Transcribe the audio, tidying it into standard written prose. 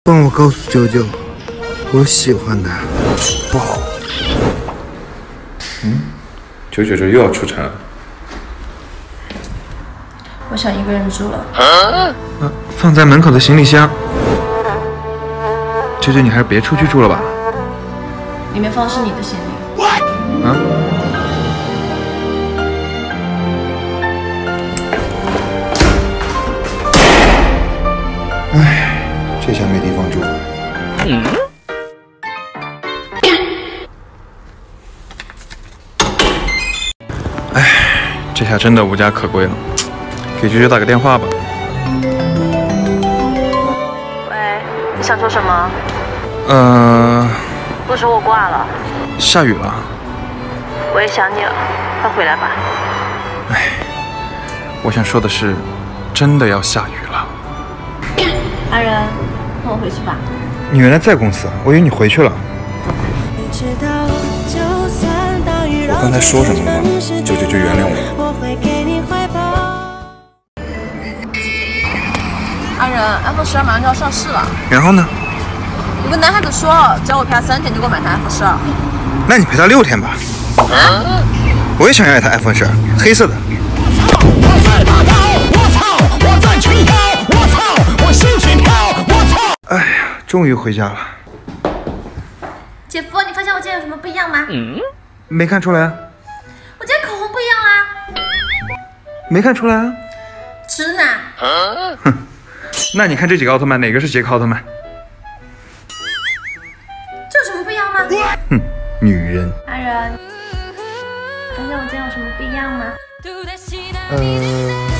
帮我告诉九九，我喜欢他。不好。 九九这又要出城了。 我想一个人住了。 放在门口的行李箱。九九，你还是别出去住了吧。 里面放的是你的行李。 啊？唉，这下没地方住了。唉，这下真的无家可归了。给九九打个电话吧。 喂，你想说什么？不说我挂了。 下雨了。 我也想你了，快回来吧。 唉，我想说的是，真的要下雨了。 阿仁，跟我回去吧。 你原来在公司，我以为你回去了。 我刚才说什么了吗？九九就原谅我。 阿仁 ，iPhone 12马上就要上市了。 然后呢？ 有个男孩子说，只要我陪他3天就给我买台 iPhone 12。 那你陪他6天吧。我也想要一台 iPhone 12，黑色的。 我在拔高，我操！我在群跳，我操！我心群跳，我操！ 哎呀，终于回家了。 姐夫，你发现我今天有什么不一样吗？ 没看出来啊？ 我今天口红不一样啦。 没看出来啊？ 直男。 哼，那你看这几个奥特曼，哪个是杰克奥特曼？ 这有什么不一样吗？ 哼，女人。 阿仁，发现我今天有什么不一样吗？